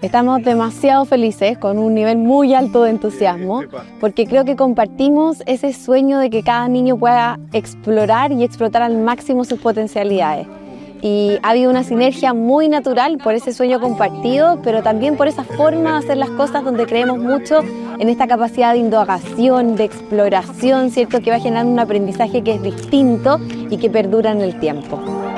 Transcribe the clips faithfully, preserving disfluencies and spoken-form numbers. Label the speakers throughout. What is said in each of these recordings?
Speaker 1: Estamos demasiado felices, con un nivel muy alto de entusiasmo, porque creo que compartimos ese sueño de que cada niño pueda explorar y explotar al máximo sus potencialidades. Y ha habido una sinergia muy natural por ese sueño compartido, pero también por esa forma de hacer las cosas donde creemos mucho en esta capacidad de indagación, de exploración, ¿cierto? Que va generando un aprendizaje que es distinto y que perdura en el tiempo.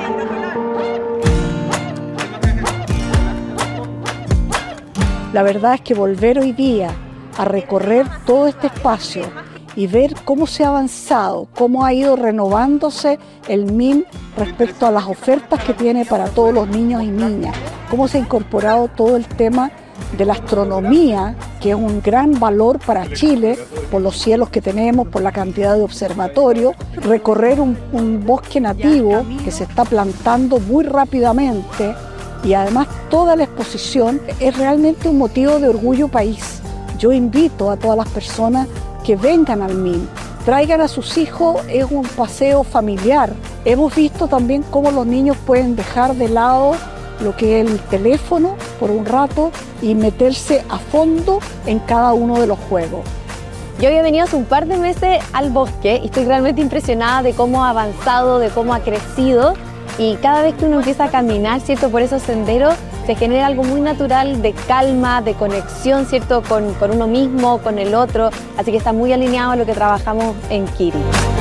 Speaker 2: La verdad es que volver hoy día a recorrer todo este espacio y ver cómo se ha avanzado, cómo ha ido renovándose el M I M respecto a las ofertas que tiene para todos los niños y niñas, cómo se ha incorporado todo el tema de la astronomía, que es un gran valor para Chile, por los cielos que tenemos, por la cantidad de observatorios, recorrer un, un bosque nativo que se está plantando muy rápidamente, y además toda la exposición es realmente un motivo de orgullo país. Yo invito a todas las personas que vengan al M I M, traigan a sus hijos, es un paseo familiar. Hemos visto también cómo los niños pueden dejar de lado lo que es el teléfono por un rato y meterse a fondo en cada uno de los juegos.
Speaker 1: Yo había venido hace un par de meses al bosque y estoy realmente impresionada de cómo ha avanzado, de cómo ha crecido. Y cada vez que uno empieza a caminar, ¿cierto?, por esos senderos, se genera algo muy natural de calma, de conexión, ¿cierto?, con, con uno mismo, con el otro. Así que está muy alineado a lo que trabajamos en Kiri.